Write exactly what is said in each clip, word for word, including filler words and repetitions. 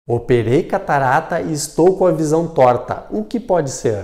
Operei catarata e estou com a visão torta. O que pode ser?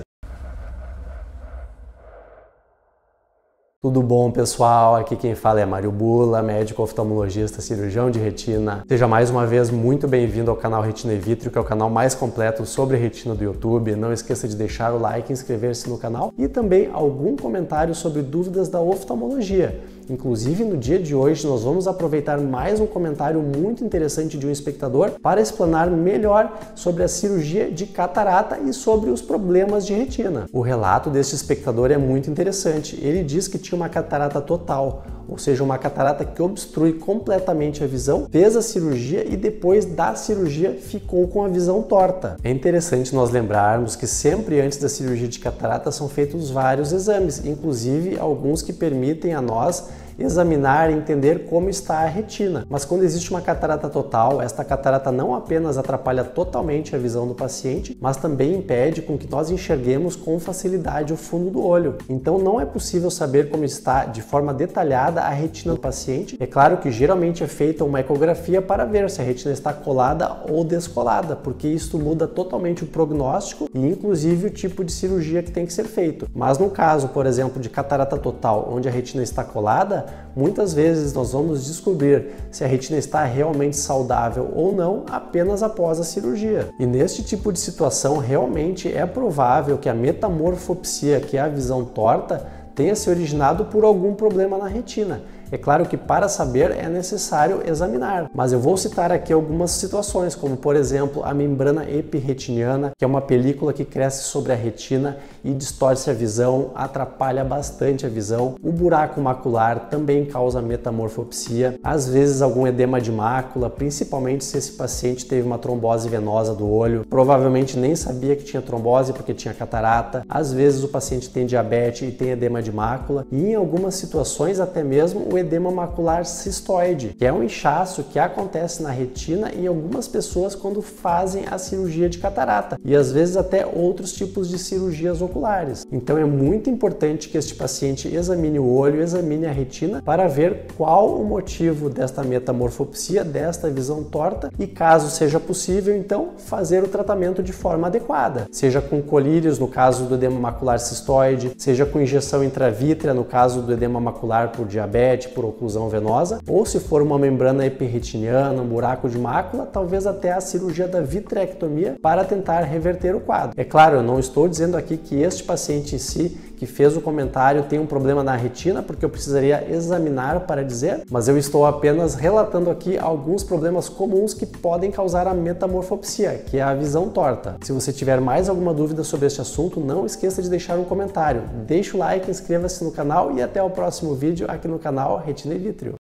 Tudo bom, pessoal? Aqui quem fala é Mário Bula, médico oftalmologista, cirurgião de retina. Seja mais uma vez muito bem-vindo ao canal Retina e Vitrio, que é o canal mais completo sobre retina do YouTube. Não esqueça de deixar o like, inscrever-se no canal e também algum comentário sobre dúvidas da oftalmologia. Inclusive, no dia de hoje, nós vamos aproveitar mais um comentário muito interessante de um espectador para explanar melhor sobre a cirurgia de catarata e sobre os problemas de retina. O relato deste espectador é muito interessante. Ele diz que tinha uma catarata total, ou seja, uma catarata que obstrui completamente a visão, fez a cirurgia e depois da cirurgia ficou com a visão torta. É interessante nós lembrarmos que sempre antes da cirurgia de catarata são feitos vários exames, inclusive alguns que permitem a nós examinar e entender como está a retina. Mas quando existe uma catarata total, esta catarata não apenas atrapalha totalmente a visão do paciente, mas também impede com que nós enxerguemos com facilidade o fundo do olho. Então não é possível saber como está de forma detalhada a retina do paciente. É claro que geralmente é feita uma ecografia para ver se a retina está colada ou descolada, porque isso muda totalmente o prognóstico e inclusive o tipo de cirurgia que tem que ser feito. Mas no caso, por exemplo, de catarata total, onde a retina está colada, muitas vezes nós vamos descobrir se a retina está realmente saudável ou não apenas após a cirurgia. E neste tipo de situação, realmente é provável que a metamorfopsia, que é a visão torta, tenha se originado por algum problema na retina. É claro que para saber é necessário examinar, mas eu vou citar aqui algumas situações, como por exemplo a membrana epirretiniana, que é uma película que cresce sobre a retina e distorce a visão, atrapalha bastante a visão. O buraco macular também causa metamorfopsia, às vezes algum edema de mácula, principalmente se esse paciente teve uma trombose venosa do olho, provavelmente nem sabia que tinha trombose porque tinha catarata. Às vezes o paciente tem diabetes e tem edema de mácula e em algumas situações até mesmo o edema macular cistoide, que é um inchaço que acontece na retina em algumas pessoas quando fazem a cirurgia de catarata e às vezes até outros tipos de cirurgias oculares. Então é muito importante que este paciente examine o olho, examine a retina para ver qual o motivo desta metamorfopsia, desta visão torta e, caso seja possível, então fazer o tratamento de forma adequada, seja com colírios no caso do edema macular cistoide, seja com injeção intravítrea no caso do edema macular por diabetes, por oclusão venosa, ou se for uma membrana epirretiniana, um buraco de mácula, talvez até a cirurgia da vitrectomia para tentar reverter o quadro. É claro, eu não estou dizendo aqui que este paciente em si que fez o comentário tem um problema na retina, porque eu precisaria examinar para dizer, mas eu estou apenas relatando aqui alguns problemas comuns que podem causar a metamorfopsia, que é a visão torta. Se você tiver mais alguma dúvida sobre este assunto, não esqueça de deixar um comentário. Deixe o like, inscreva-se no canal e até o próximo vídeo aqui no canal Retina e Vitrio.